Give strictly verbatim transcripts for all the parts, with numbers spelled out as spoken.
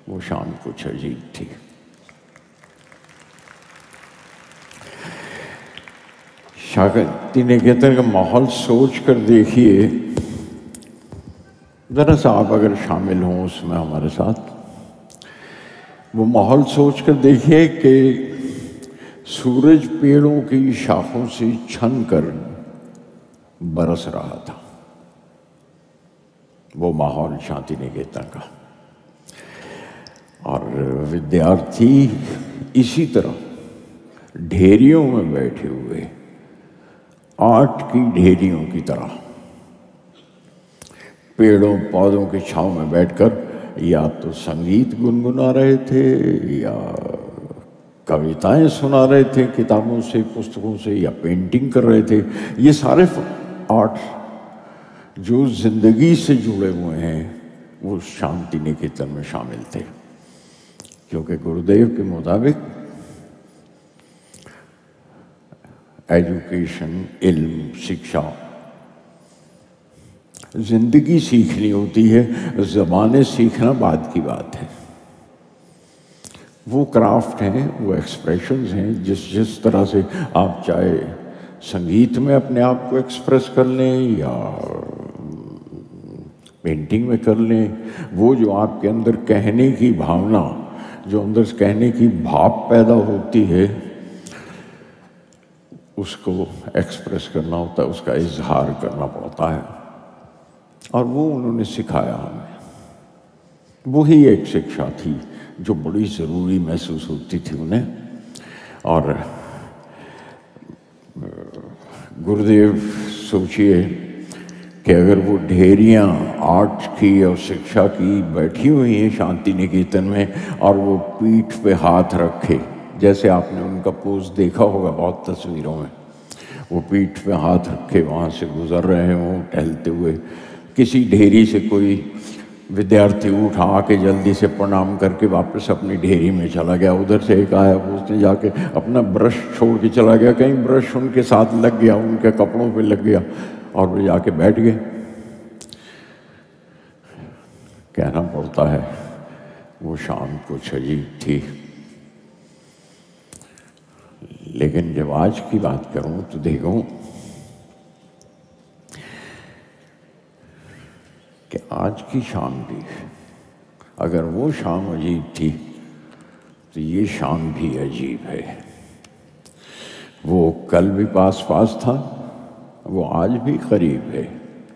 वो शाम कुछ अजीब थी। शांति निकेतन का माहौल सोच कर देखिए, ज़रा सा आप अगर शामिल हों उसमें हमारे साथ, वो माहौल सोच कर देखिए कि सूरज पेड़ों की शाखों से छन कर बरस रहा था। वो माहौल शांति निकेतन का, और विद्यार्थी इसी तरह ढेरियों में बैठे हुए, आठ की ढेरियों की तरह पेड़ों पौधों की छांव में बैठकर या तो संगीत गुनगुना रहे थे या कविताएं सुना रहे थे किताबों से, पुस्तकों से, या पेंटिंग कर रहे थे। ये सारे आर्ट जो जिंदगी से जुड़े हुए हैं वो शांति निकेतन में शामिल थे, क्योंकि गुरुदेव के मुताबिक एजुकेशन, इल्म, शिक्षा, जिंदगी सीखनी होती है, ज़बानें सीखना बाद की बात है। वो क्राफ्ट हैं, वो एक्सप्रेशंस हैं, जिस जिस तरह से आप चाहे संगीत में अपने आप को एक्सप्रेस कर लें या पेंटिंग में कर लें, वो जो आपके अंदर कहने की भावना, जो अंदर से कहने की भाव पैदा होती है, उसको एक्सप्रेस करना होता है, उसका इजहार करना पड़ता है, और वो उन्होंने सिखाया हमें। वही एक शिक्षा थी जो बड़ी ज़रूरी महसूस होती थी उन्हें। और गुरुदेव सोचिए कि अगर वो ढेरियाँ आर्ट की और शिक्षा की बैठी हुई हैं शांति निकेतन में, और वो पीठ पे हाथ रखे, जैसे आपने उनका पोज देखा होगा बहुत तस्वीरों में, वो पीठ पे हाथ रखे वहाँ से गुजर रहे हों टहलते हुए, किसी ढेरी से कोई विद्यार्थी उठा आके जल्दी से प्रणाम करके वापस अपनी ढेरी में चला गया, उधर से एक आया, उसने जाके अपना ब्रश छोड़ के चला गया, कहीं ब्रश उनके साथ लग गया, उनके कपड़ों पे लग गया, और वो जाके बैठ गए। कहना पड़ता है वो शाम कुछ अजीब थी। लेकिन जब आज की बात करूं तो देखो कि आज की शाम भी, अगर वो शाम अजीब थी तो ये शाम भी अजीब है। वो कल भी पास पास था, वो आज भी करीब है।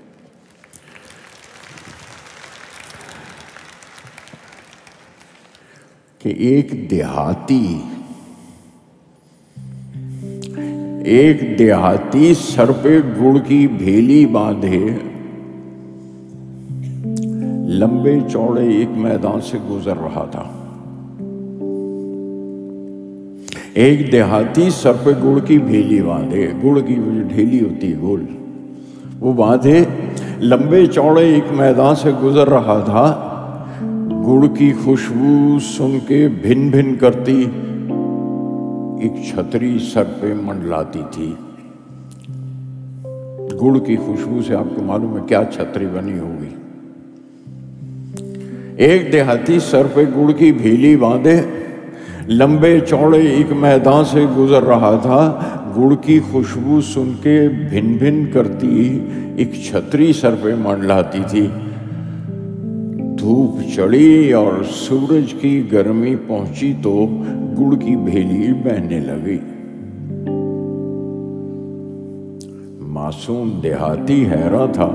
कि एक देहाती एक देहाती सर पे गुड़ की भेली बांधे लंबे चौड़े एक मैदान से गुजर रहा था। एक देहाती सर पे गुड़ की भेली बांधे, गुड़ की जो ढेली होती है गोल, वो बांधे लंबे चौड़े एक मैदान से गुजर रहा था। गुड़ की खुशबू सुन के भिन भिन करती एक छतरी सर पे मंडलाती थी। गुड़ की खुशबू से आपको मालूम है क्या छतरी बनी होगी। एक देहाती सर पे गुड़ की भेली बांधे लंबे चौड़े एक मैदान से गुजर रहा था। गुड़ की खुशबू सुन के भिन भिन करती एक छतरी सर पे मंडलाती थी। धूप चढ़ी और सूरज की गर्मी पहुंची तो गुड़ की भेली बहने लगी। मासूम देहाती हैरान था।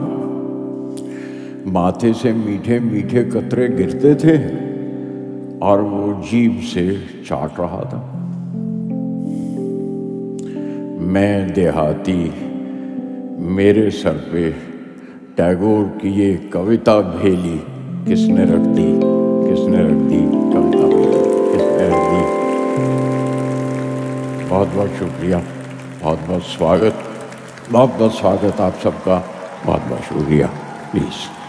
माथे से मीठे मीठे कतरे गिरते थे और वो जीभ से चाट रहा था। मैं देहाती, मेरे सर पे टैगोर की ये कविता भेली किसने रख दी, किसने रख दी कविता भेली, किसने रख दी। बहुत बहुत शुक्रिया, बहुत बहुत स्वागत, बहुत बहुत स्वागत आप सबका, बहुत बहुत शुक्रिया। प्लीज़।